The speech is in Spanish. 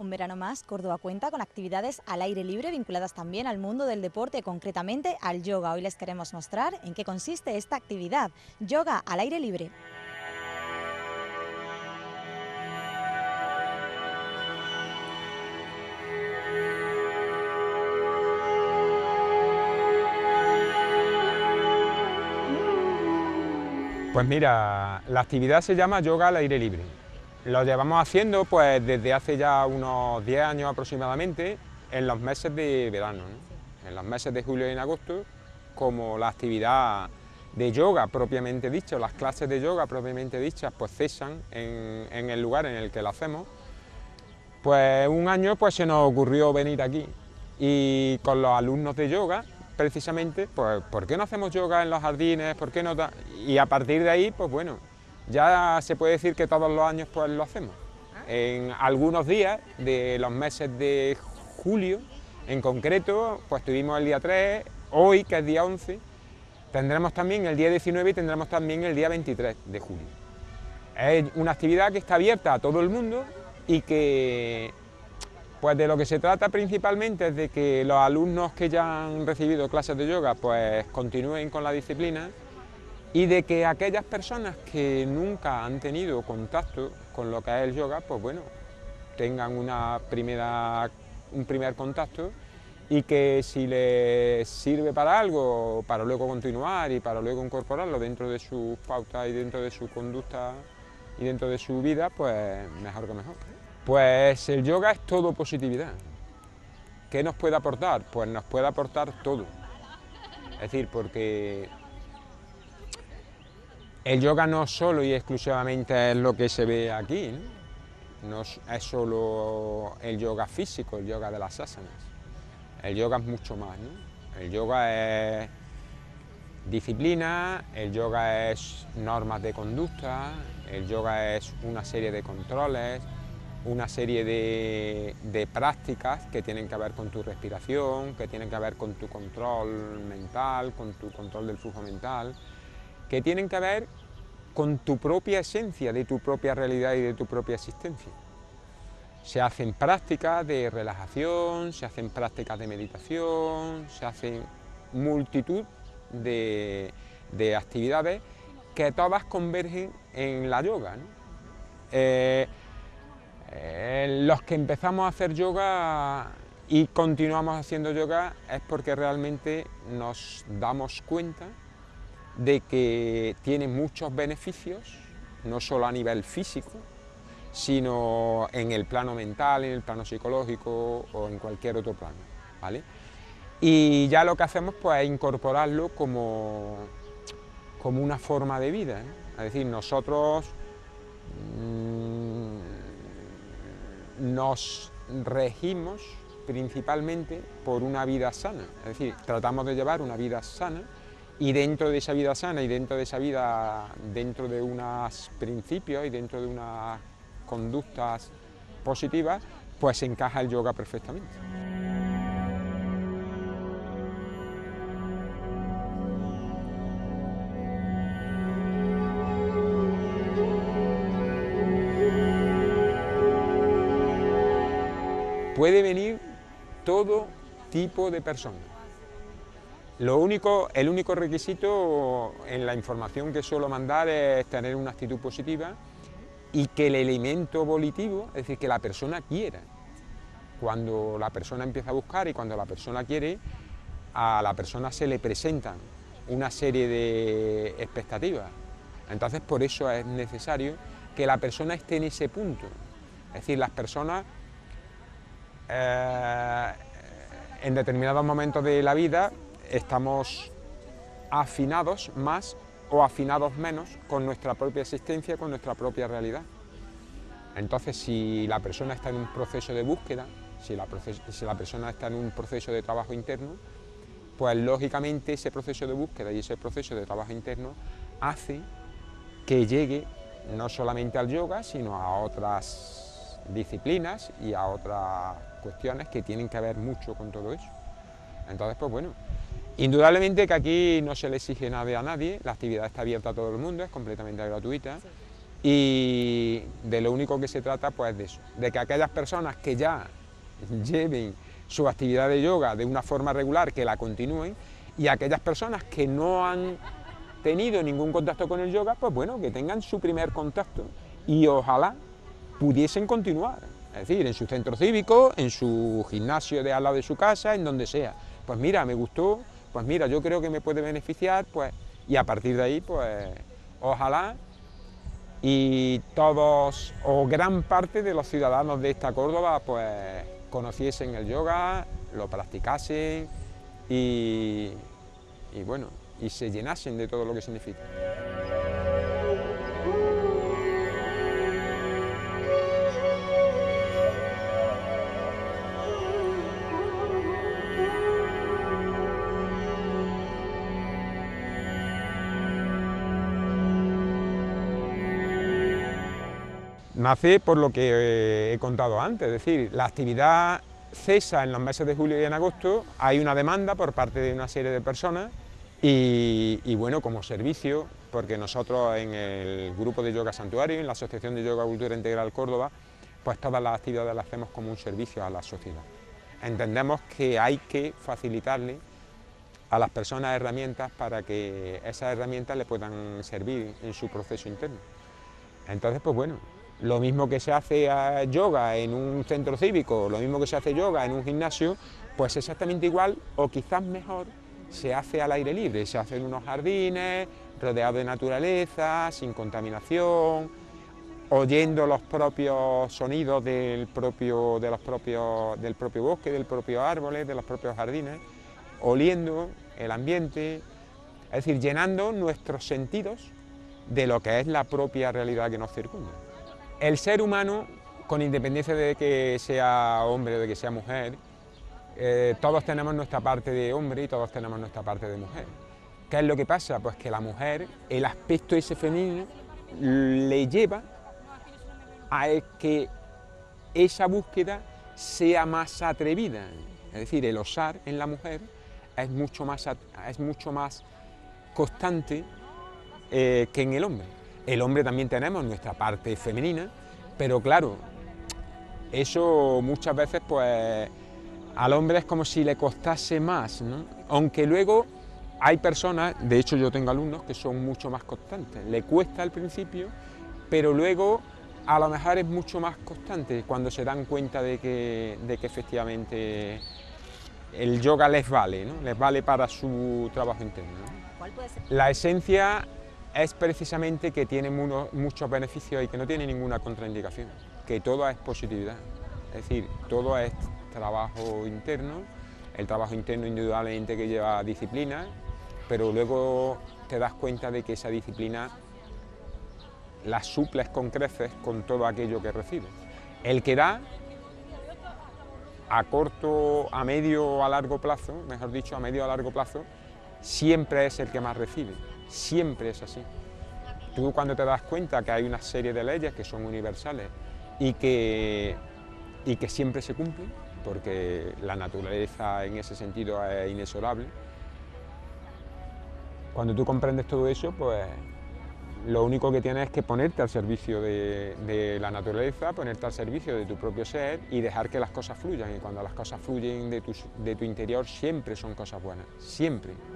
Un verano más, Córdoba cuenta con actividades al aire libre vinculadas también al mundo del deporte, concretamente al yoga. Hoy les queremos mostrar en qué consiste esta actividad, yoga al aire libre. Pues mira, la actividad se llama yoga al aire libre. Lo llevamos haciendo pues desde hace ya unos 10 años aproximadamente en los meses de verano, ¿no? En los meses de julio y en agosto, como la actividad de yoga propiamente dicha, las clases de yoga propiamente dichas, pues cesan en el lugar en el que lo hacemos. Pues un año pues se nos ocurrió venir aquí y con los alumnos de yoga, precisamente, pues ¿por qué no hacemos yoga en los jardines? ¿Por qué no? Y a partir de ahí, pues bueno, ya se puede decir que todos los años pues lo hacemos. En algunos días de los meses de julio, en concreto, pues tuvimos el día 3, hoy que es día 11, tendremos también el día 19 y tendremos también el día 23 de julio. Es una actividad que está abierta a todo el mundo y que pues de lo que se trata principalmente es de que los alumnos que ya han recibido clases de yoga pues continúen con la disciplina y de que aquellas personas que nunca han tenido contacto con lo que es el yoga, pues bueno, tengan un primer contacto y que si les sirve para algo, para luego continuar y para luego incorporarlo dentro de sus pautas y dentro de su conducta y dentro de su vida, pues mejor que mejor. Pues el yoga es todo positividad. ¿Qué nos puede aportar? Pues nos puede aportar todo. Es decir, porque el yoga no solo y exclusivamente es lo que se ve aquí, ¿no? No es solo el yoga físico, el yoga de las asanas. El yoga es mucho más, ¿no? El yoga es disciplina, el yoga es normas de conducta, el yoga es una serie de controles, una serie de prácticas que tienen que ver con tu respiración, que tienen que ver con tu control mental, con tu control del flujo mental, que tienen que ver con tu propia esencia, de tu propia realidad y de tu propia existencia. Se hacen prácticas de relajación, se hacen prácticas de meditación, se hacen multitud de actividades que todas convergen en la yoga, ¿no? Los que empezamos a hacer yoga y continuamos haciendo yoga es porque realmente nos damos cuenta de que tiene muchos beneficios, no solo a nivel físico, sino en el plano mental, en el plano psicológico o en cualquier otro plano, ¿vale? Y ya lo que hacemos pues es incorporarlo como una forma de vida, ¿no? Es decir, nosotros nos regimos principalmente por una vida sana, es decir, tratamos de llevar una vida sana y dentro de esa vida sana y dentro de esa vida, dentro de unos principios y dentro de unas conductas positivas, pues encaja el yoga perfectamente. Puede venir todo tipo de personas. El único requisito en la información que suelo mandar es tener una actitud positiva y que el elemento volitivo, es decir, que la persona quiera. Cuando la persona empieza a buscar y cuando la persona quiere, a la persona se le presentan una serie de expectativas. Entonces, por eso es necesario que la persona esté en ese punto. Es decir, las personas en determinados momentos de la vida estamos afinados más o afinados menos con nuestra propia existencia, con nuestra propia realidad. Entonces, si la persona está en un proceso de búsqueda, si la persona está en un proceso de trabajo interno, pues lógicamente ese proceso de búsqueda y ese proceso de trabajo interno hace que llegue no solamente al yoga, sino a otras disciplinas y a otras cuestiones que tienen que ver mucho con todo eso. Entonces, pues bueno, indudablemente que aquí no se le exige nada a nadie, la actividad está abierta a todo el mundo, es completamente gratuita y de lo único que se trata pues es de eso, de que aquellas personas que ya lleven su actividad de yoga de una forma regular, que la continúen, y aquellas personas que no han tenido ningún contacto con el yoga, pues bueno, que tengan su primer contacto y ojalá pudiesen continuar, es decir, en su centro cívico, en su gimnasio de al lado de su casa, en donde sea. Pues mira, me gustó, pues mira, yo creo que me puede beneficiar, pues, y a partir de ahí, pues, ojalá y todos o gran parte de los ciudadanos de esta Córdoba, pues, conociesen el yoga, lo practicasen y bueno, y se llenasen de todo lo que significa. Nace por lo que he contado antes, es decir, la actividad cesa en los meses de julio y en agosto, hay una demanda por parte de una serie de personas y bueno, como servicio, porque nosotros en el grupo de Yoga Santuario, en la Asociación de Yoga Cultura Integral Córdoba, pues todas las actividades las hacemos como un servicio a la sociedad. Entendemos que hay que facilitarle a las personas herramientas para que esas herramientas le puedan servir en su proceso interno. Entonces, pues bueno, lo mismo que se hace yoga en un centro cívico, lo mismo que se hace yoga en un gimnasio, pues exactamente igual o quizás mejor se hace al aire libre, se hace en unos jardines, rodeado de naturaleza, sin contaminación, oyendo los propios sonidos del propio bosque, del propio árboles, de los propios jardines, oliendo el ambiente, es decir, llenando nuestros sentidos de lo que es la propia realidad que nos circunda. El ser humano, con independencia de que sea hombre o de que sea mujer, todos tenemos nuestra parte de hombre y todos tenemos nuestra parte de mujer. ¿Qué es lo que pasa? Pues que la mujer, el aspecto ese femenino, le lleva a que esa búsqueda sea más atrevida. Es decir, el osar en la mujer es mucho más constante que en el hombre. El hombre también tenemos nuestra parte femenina, pero claro, eso muchas veces pues al hombre es como si le costase más, ¿no? Aunque luego hay personas, de hecho yo tengo alumnos que son mucho más constantes, le cuesta al principio, pero luego a lo mejor es mucho más constante cuando se dan cuenta de que efectivamente el yoga les vale, ¿no? Les vale para su trabajo interno, ¿no? ¿Cuál puede ser? La esencia es precisamente que tiene muchos beneficios y que no tiene ninguna contraindicación, que todo es positividad, es decir, todo es trabajo interno, el trabajo interno indudablemente que lleva disciplina, pero luego te das cuenta de que esa disciplina la suples con creces con todo aquello que recibes. El que da, a corto, a medio o a largo plazo, mejor dicho, a medio o a largo plazo, siempre es el que más recibe. Siempre es así. Tú cuando te das cuenta que hay una serie de leyes que son universales y que siempre se cumplen, porque la naturaleza en ese sentido es inexorable, cuando tú comprendes todo eso, pues lo único que tienes es que ponerte al servicio de la naturaleza, ponerte al servicio de tu propio ser y dejar que las cosas fluyan. Y cuando las cosas fluyen de tu interior siempre son cosas buenas, siempre.